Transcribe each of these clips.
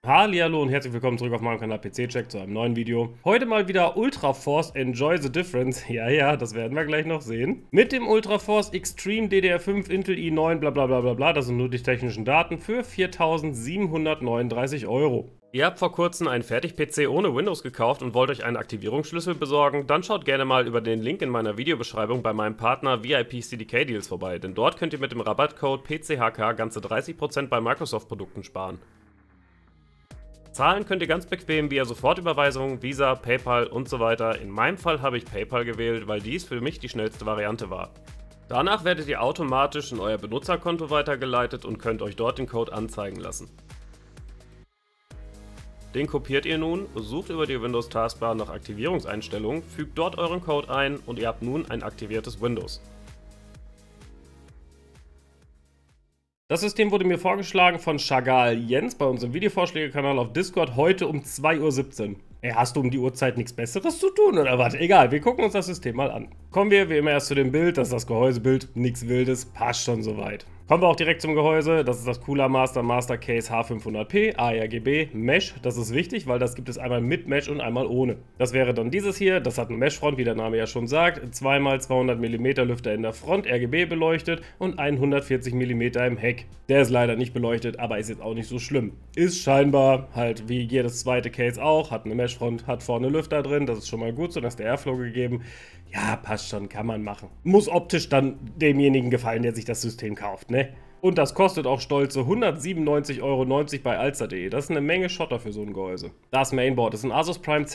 Hallihallo und herzlich willkommen zurück auf meinem Kanal PC Check zu einem neuen Video. Heute mal wieder Ultra Force Enjoy the Difference. Ja, das werden wir gleich noch sehen. Mit dem Ultra Force Extreme DDR5 Intel i9 bla bla bla bla bla, das sind nur die technischen Daten, für 4.739 Euro. Ihr habt vor kurzem einen Fertig-PC ohne Windows gekauft und wollt euch einen Aktivierungsschlüssel besorgen? Dann schaut gerne mal über den Link in meiner Videobeschreibung bei meinem Partner VIP CDK Deals vorbei, denn dort könnt ihr mit dem Rabattcode PCHK ganze 30% bei Microsoft-Produkten sparen. Zahlen könnt ihr ganz bequem via Sofortüberweisung, Visa, PayPal und so weiter. In meinem Fall habe ich PayPal gewählt, weil dies für mich die schnellste Variante war. Danach werdet ihr automatisch in euer Benutzerkonto weitergeleitet und könnt euch dort den Code anzeigen lassen. Den kopiert ihr nun, sucht über die Windows-Taskbar nach Aktivierungseinstellungen, fügt dort euren Code ein und ihr habt nun ein aktiviertes Windows. Das System wurde mir vorgeschlagen von Chagall Jens bei unserem Videovorschläge-Kanal auf Discord heute um 2:17 Uhr. Ey, hast du um die Uhrzeit nichts Besseres zu tun oder was? Egal, wir gucken uns das System mal an. Kommen wir wie immer erst zu dem Bild, das ist das Gehäusebild, nichts Wildes, passt schon soweit. Kommen wir auch direkt zum Gehäuse, das ist das Cooler Master Case H500p, ARGB, Mesh, das ist wichtig, weil das gibt es einmal mit Mesh und einmal ohne. Das wäre dann dieses hier, das hat eine Mesh-Front, wie der Name ja schon sagt, 2x200 mm Lüfter in der Front, RGB beleuchtet und 140 mm im Heck. Der ist leider nicht beleuchtet, aber ist jetzt auch nicht so schlimm. Ist scheinbar halt wie jedes zweite Case auch, hat eine Mesh-Front, hat vorne Lüfter drin, das ist schon mal gut, so dass der Airflow gegeben. Ja, passt schon, kann man machen. Muss optisch dann demjenigen gefallen, der sich das System kauft, ne? Und das kostet auch stolze 197,90 Euro bei alster.de. Das ist eine Menge Schotter für so ein Gehäuse. Das Mainboard ist ein Asus Prime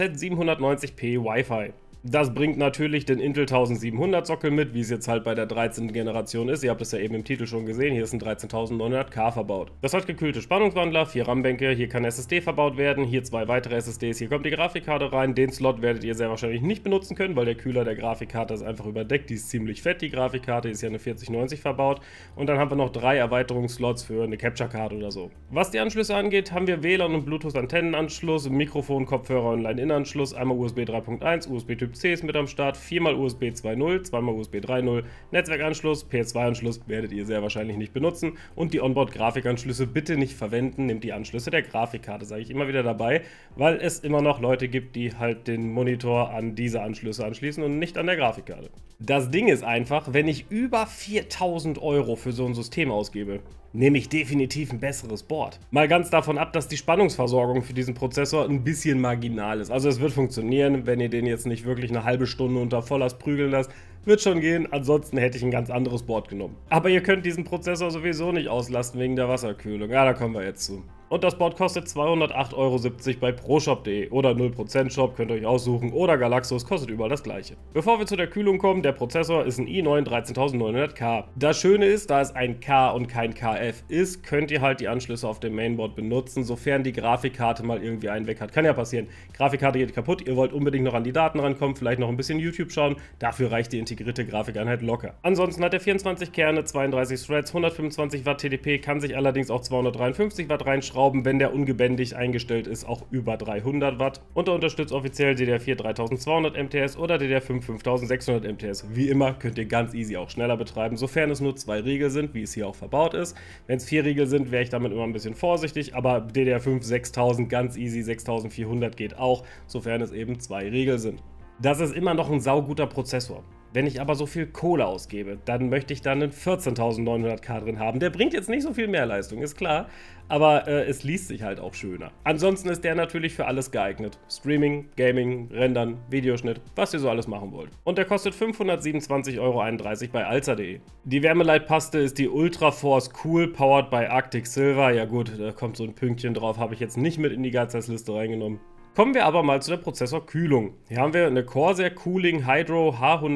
Z790p Wi-Fi. Das bringt natürlich den Intel 1700 Sockel mit, wie es jetzt halt bei der 13. Generation ist. Ihr habt es ja eben im Titel schon gesehen, hier ist ein 13900K verbaut. Das hat gekühlte Spannungswandler, 4 RAM-Bänke, hier kann SSD verbaut werden, hier 2 weitere SSDs, hier kommt die Grafikkarte rein. Den Slot werdet ihr sehr wahrscheinlich nicht benutzen können, weil der Kühler der Grafikkarte ist einfach überdeckt. Die ist ziemlich fett, die Grafikkarte, ist ja eine 4090 verbaut. Und dann haben wir noch 3 Erweiterungsslots für eine Capture-Card oder so. Was die Anschlüsse angeht, haben wir WLAN und Bluetooth-Antennenanschluss, Mikrofon, Kopfhörer und Line-In-Anschluss, einmal USB 3.1, USB Typ C ist mit am Start, 4x USB 2.0, 2x USB 3.0, Netzwerkanschluss, PS2-Anschluss werdet ihr sehr wahrscheinlich nicht benutzen und die Onboard-Grafikanschlüsse bitte nicht verwenden, nehmt die Anschlüsse der Grafikkarte, sage ich immer wieder dabei, weil es immer noch Leute gibt, die halt den Monitor an diese Anschlüsse anschließen und nicht an der Grafikkarte. Das Ding ist einfach, wenn ich über 4.000 Euro für so ein System ausgebe, nehme ich definitiv ein besseres Board. Mal ganz davon ab, dass die Spannungsversorgung für diesen Prozessor ein bisschen marginal ist. Also es wird funktionieren, wenn ihr den jetzt nicht wirklich eine halbe Stunde unter Volllast prügeln lasst. Wird schon gehen, ansonsten hätte ich ein ganz anderes Board genommen. Aber ihr könnt diesen Prozessor sowieso nicht auslasten wegen der Wasserkühlung. Ja, da kommen wir jetzt zu. Und das Board kostet 208,70 Euro bei ProShop.de oder 0% Shop, könnt ihr euch aussuchen, oder Galaxus, kostet überall das gleiche. Bevor wir zu der Kühlung kommen, der Prozessor ist ein i9 13900K. Das Schöne ist, da es ein K und kein KF ist, könnt ihr halt die Anschlüsse auf dem Mainboard benutzen, sofern die Grafikkarte mal irgendwie einen weg hat. Kann ja passieren. Grafikkarte geht kaputt, ihr wollt unbedingt noch an die Daten rankommen, vielleicht noch ein bisschen YouTube schauen, dafür reicht die integrierte Grafikeinheit locker. Ansonsten hat er 24 Kerne, 32 Threads, 125 Watt TDP, kann sich allerdings auch 253 Watt reinschrauben, wenn der ungebändigt eingestellt ist, auch über 300 Watt. Und er unterstützt offiziell DDR4 3200 MTS oder DDR5 5600 MTS. Wie immer könnt ihr ganz easy auch schneller betreiben, sofern es nur 2 Riegel sind, wie es hier auch verbaut ist. Wenn es 4 Riegel sind, wäre ich damit immer ein bisschen vorsichtig, aber DDR5 6000 ganz easy, 6400 geht auch, sofern es eben 2 Riegel sind. Das ist immer noch ein sauguter Prozessor. Wenn ich aber so viel Kohle ausgebe, dann möchte ich dann einen 14.900K drin haben. Der bringt jetzt nicht so viel mehr Leistung, ist klar, aber es liest sich halt auch schöner. Ansonsten ist der natürlich für alles geeignet. Streaming, Gaming, Rendern, Videoschnitt, was ihr so alles machen wollt. Und der kostet 527,31 Euro bei alster.de. Die Wärmeleitpaste ist die Ultra Force Cool, powered by Arctic Silver. Ja gut, da kommt so ein Pünktchen drauf, habe ich jetzt nicht mit in die Geizheißliste reingenommen. Kommen wir aber mal zu der Prozessorkühlung. Hier haben wir eine Corsair Cooling Hydro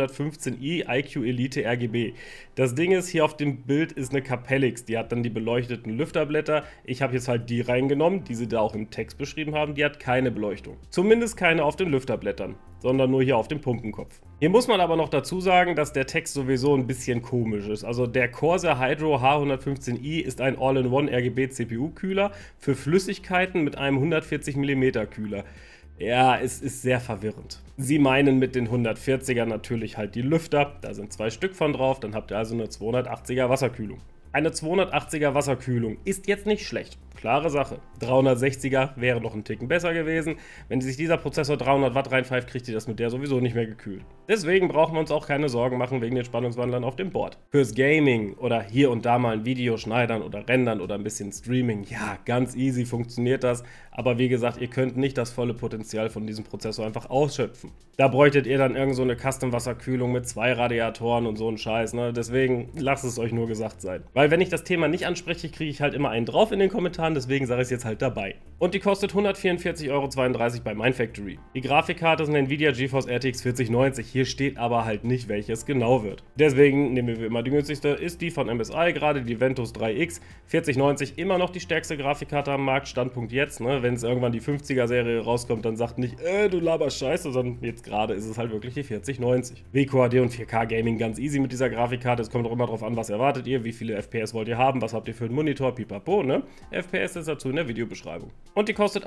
H115i IQ Elite RGB. Das Ding ist, hier auf dem Bild ist eine Capellix, die hat dann die beleuchteten Lüfterblätter. Ich habe jetzt halt die reingenommen, die sie da auch im Text beschrieben haben, die hat keine Beleuchtung. Zumindest keine auf den Lüfterblättern, sondern nur hier auf dem Pumpenkopf. Hier muss man aber noch dazu sagen, dass der Text sowieso ein bisschen komisch ist. Also der Corsair Hydro H115i ist ein All-in-One RGB CPU-Kühler für Flüssigkeiten mit einem 140 mm Kühler. Ja, es ist sehr verwirrend. Sie meinen mit den 140er natürlich halt die Lüfter, da sind 2 Stück von drauf, dann habt ihr also eine 280er Wasserkühlung. Eine 280er Wasserkühlung ist jetzt nicht schlecht. Klare Sache. 360er wäre noch ein Ticken besser gewesen. Wenn sich dieser Prozessor 300 Watt reinpfeift, kriegt ihr das mit der sowieso nicht mehr gekühlt. Deswegen brauchen wir uns auch keine Sorgen machen wegen den Spannungswandlern auf dem Board. Fürs Gaming oder hier und da mal ein Video schneidern oder rendern oder ein bisschen Streaming, ja, ganz easy funktioniert das. Aber wie gesagt, ihr könnt nicht das volle Potenzial von diesem Prozessor einfach ausschöpfen. Da bräuchtet ihr dann irgend so eine Custom-Wasserkühlung mit 2 Radiatoren und so ein Scheiß, ne? Deswegen lasst es euch nur gesagt sein. Weil wenn ich das Thema nicht anspreche, kriege ich halt immer einen drauf in den Kommentaren, deswegen sage ich es jetzt halt dabei. Und die kostet 144,32 € bei Mindfactory. Die Grafikkarte ist eine Nvidia GeForce RTX 4090, hier steht aber halt nicht, welches genau wird. Deswegen nehmen wir wie immer die günstigste, ist die von MSI, gerade die Ventus 3X. 4090 immer noch die stärkste Grafikkarte am Markt, Standpunkt jetzt, ne? Wenn es irgendwann die 50er-Serie rauskommt, dann sagt nicht, du laberst Scheiße, sondern jetzt gerade ist es halt wirklich die 4090. WQHD und 4K Gaming ganz easy mit dieser Grafikkarte, es kommt auch immer drauf an, was erwartet ihr, wie viele FPS wollt ihr haben, was habt ihr für einen Monitor, pipapo, ne? FPS ist dazu in der Videobeschreibung. Und die kostet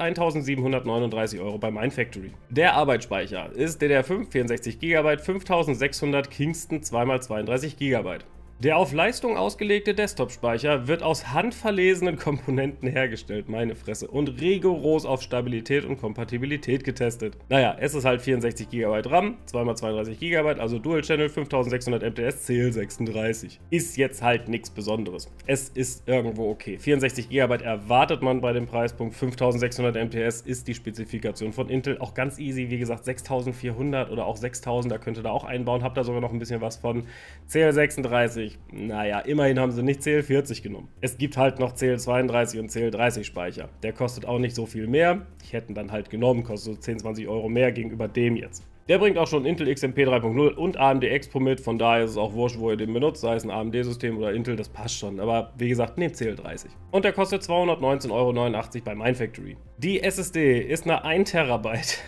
1.739 € bei Mindfactory. Der Arbeitsspeicher ist DDR5, 64 GB, 5600 Kingston 2x32 GB. Der auf Leistung ausgelegte Desktop-Speicher wird aus handverlesenen Komponenten hergestellt, meine Fresse, und rigoros auf Stabilität und Kompatibilität getestet. Naja, es ist halt 64 GB RAM, 2x32 GB, also Dual-Channel, 5600 MTS, CL36. Ist jetzt halt nichts Besonderes. Es ist irgendwo okay. 64 GB erwartet man bei dem Preispunkt, 5600 MTS ist die Spezifikation von Intel. Auch ganz easy, wie gesagt, 6400 oder auch 6000, da könnt ihr da auch einbauen, habt da sogar noch ein bisschen was von. CL36. Naja, immerhin haben sie nicht CL40 genommen. Es gibt halt noch CL32 und CL30 Speicher. Der kostet auch nicht so viel mehr. Ich hätte ihn dann halt genommen, kostet so 10, 20 € mehr gegenüber dem jetzt. Der bringt auch schon Intel XMP 3.0 und AMD Expo mit, von daher ist es auch wurscht, wo ihr den benutzt, sei es ein AMD-System oder Intel, das passt schon. Aber wie gesagt, nehmt CL30. Und der kostet 219,89 € bei Mindfactory. Die SSD ist eine 1 Terabyte.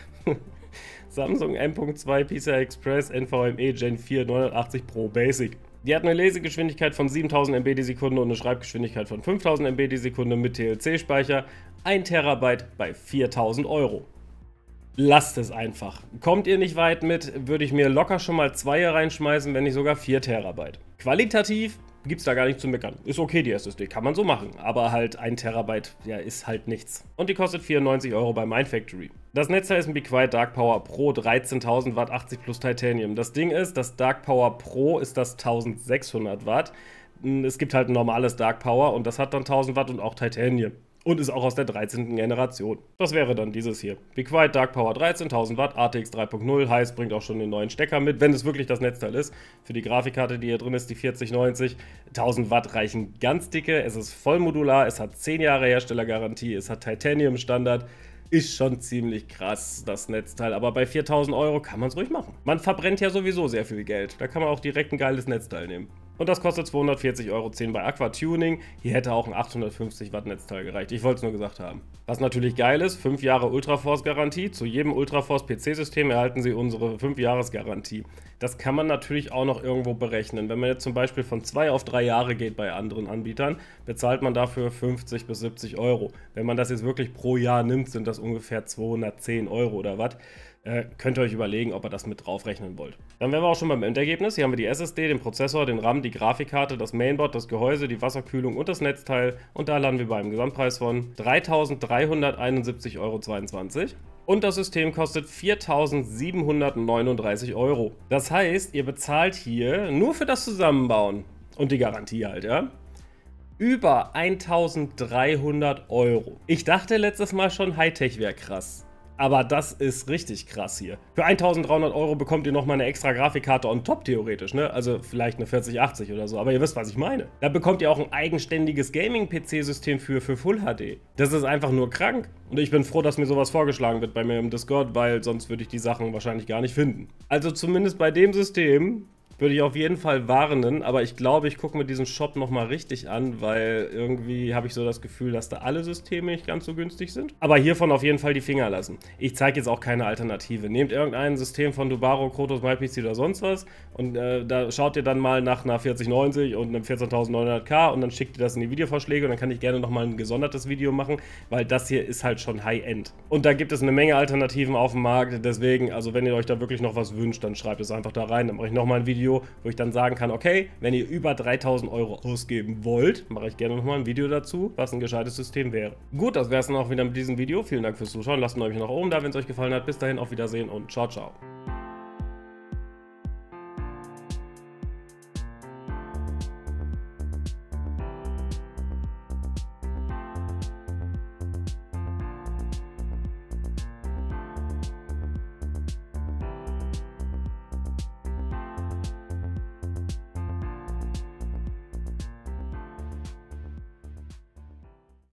Samsung M.2 PCI Express NVMe Gen 4 980 Pro Basic. Die hat eine Lesegeschwindigkeit von 7000 MB die Sekunde und eine Schreibgeschwindigkeit von 5000 MB die Sekunde mit TLC-Speicher. 1 Terabyte bei 4000 €. Lasst es einfach. Kommt ihr nicht weit mit, würde ich mir locker schon mal 2 reinschmeißen, wenn nicht sogar 4 Terabyte. Qualitativ gibt es da gar nicht zu meckern. Ist okay, die SSD, kann man so machen. Aber halt 1 Terabyte, ja, ist halt nichts. Und die kostet 94 € bei Mindfactory. Das Netzteil ist ein Be Quiet Dark Power Pro, 13.000 Watt, 80 plus Titanium. Das Ding ist, das Dark Power Pro ist das 1600 Watt. Es gibt halt ein normales Dark Power und das hat dann 1000 Watt und auch Titanium. Und ist auch aus der 13. Generation. Das wäre dann dieses hier. Be Quiet Dark Power 13.000 Watt, ATX 3.0, heißt, bringt auch schon den neuen Stecker mit, wenn es wirklich das Netzteil ist. Für die Grafikkarte, die hier drin ist, die 4090, 1000 Watt reichen ganz dicke. Es ist voll modular, es hat 10 Jahre Herstellergarantie, es hat Titanium Standard. Ist schon ziemlich krass, das Netzteil, aber bei 4000 € kann man es ruhig machen. Man verbrennt ja sowieso sehr viel Geld, da kann man auch direkt ein geiles Netzteil nehmen. Und das kostet 240,10 € bei Aqua Tuning. Hier hätte auch ein 850 Watt Netzteil gereicht. Ich wollte es nur gesagt haben. Was natürlich geil ist, 5 Jahre Ultraforce Garantie. Zu jedem Ultraforce PC-System erhalten Sie unsere 5 Jahres Garantie. Das kann man natürlich auch noch irgendwo berechnen. Wenn man jetzt zum Beispiel von 2 auf 3 Jahre geht bei anderen Anbietern, bezahlt man dafür 50 bis 70 €. Wenn man das jetzt wirklich pro Jahr nimmt, sind das ungefähr 210 € oder was. Könnt ihr euch überlegen, ob ihr das mit draufrechnen wollt. Dann wären wir auch schon beim Endergebnis. Hier haben wir die SSD, den Prozessor, den RAM, die Grafikkarte, das Mainboard, das Gehäuse, die Wasserkühlung und das Netzteil. Und da landen wir bei einem Gesamtpreis von 3.371,22 €. Und das System kostet 4.739 €. Das heißt, ihr bezahlt hier nur für das Zusammenbauen und die Garantie halt, ja, über 1.300 €. Ich dachte letztes Mal schon, Hightech wäre krass. Aber das ist richtig krass hier. Für 1.300 € bekommt ihr nochmal eine extra Grafikkarte on top theoretisch, ne? Also vielleicht eine 4080 oder so, aber ihr wisst, was ich meine. Da bekommt ihr auch ein eigenständiges Gaming-PC-System für Full HD. Das ist einfach nur krank. Und ich bin froh, dass mir sowas vorgeschlagen wird bei mir im Discord, weil sonst würde ich die Sachen wahrscheinlich gar nicht finden. Also zumindest bei dem System würde ich auf jeden Fall warnen, aber ich glaube, ich gucke mir diesen Shop nochmal richtig an, weil irgendwie habe ich so das Gefühl, dass da alle Systeme nicht ganz so günstig sind. Aber hiervon auf jeden Fall die Finger lassen. Ich zeige jetzt auch keine Alternative. Nehmt irgendein System von Dubaro, Krotos, MyPC oder sonst was und da schaut ihr dann mal nach einer 4090 und einem 14.900K und dann schickt ihr das in die Videovorschläge und dann kann ich gerne nochmal ein gesondertes Video machen, weil das hier ist halt schon High-End. Und da gibt es eine Menge Alternativen auf dem Markt, deswegen, also wenn ihr euch da wirklich noch was wünscht, dann schreibt es einfach da rein, dann mache ich nochmal ein Video Video, wo ich dann sagen kann, okay, wenn ihr über 3000 Euro ausgeben wollt, mache ich gerne nochmal ein Video dazu, was ein gescheites System wäre. Gut, das wäre es dann auch wieder mit diesem Video. Vielen Dank fürs Zuschauen. Lasst ein Däumchen nach oben da, wenn es euch gefallen hat. Bis dahin, auf Wiedersehen und ciao, ciao.